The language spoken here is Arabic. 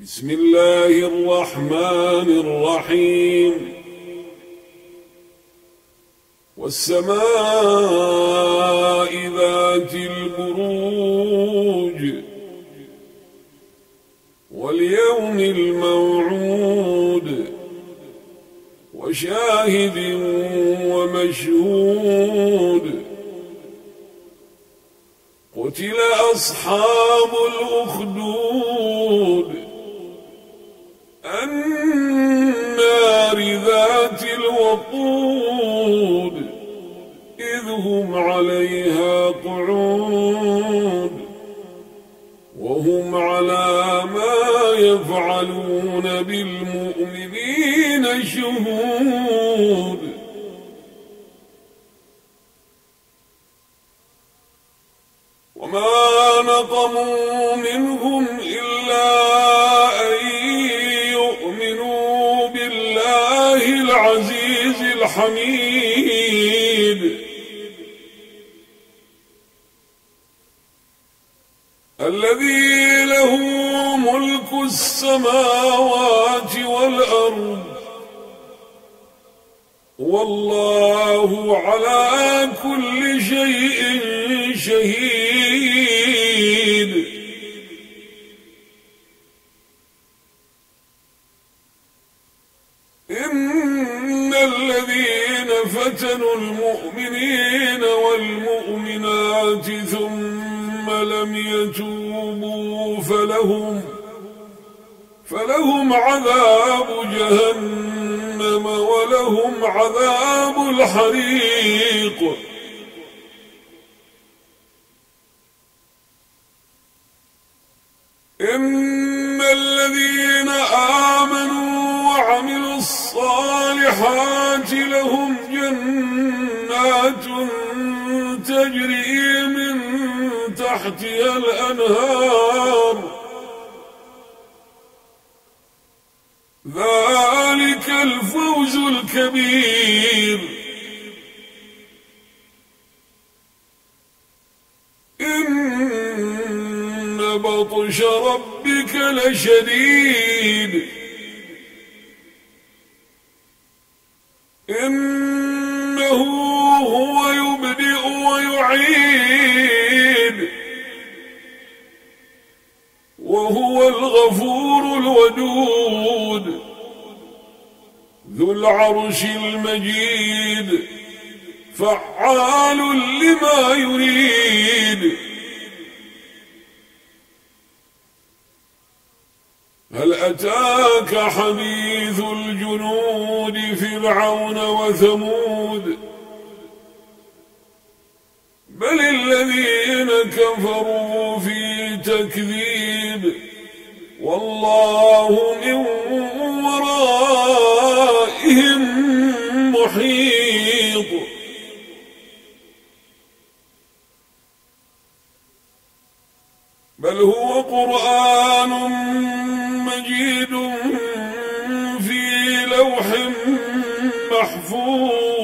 بسم الله الرحمن الرحيم والسماء ذات البروج واليوم الموعود وشاهد ومشهود قتل أصحاب الأخدود النار ذات الوقود إذ هم عليها قعود وهم على ما يفعلون بالمؤمنين شهود وما نقموا منهم إلا أن يؤمنوا بالله العزيز الحميد الذي له ملك السماوات والأرض والله على كل شيء شهيد إن الذين فتنوا المؤمنين والمؤمنات ثم لم يتوبوا فلهم عذاب جهنم ولهم عذاب الحريق إن الذين آمنوا وعملوا الصالحات لهم جنات تجري من تحتها الأنهار ذلك الفوز الكبير إن بطش ربك لشديد إنه هو يبدئ ويعيد وهو الغفور الودود ذو العرش المجيد فعال لما يريد هل أتاك حديث الجنود فرعون وثمود بل الذين كفروا في تكذيب والله من ورائهم محيط بل هو قرآن مجيد في لوح محفوظ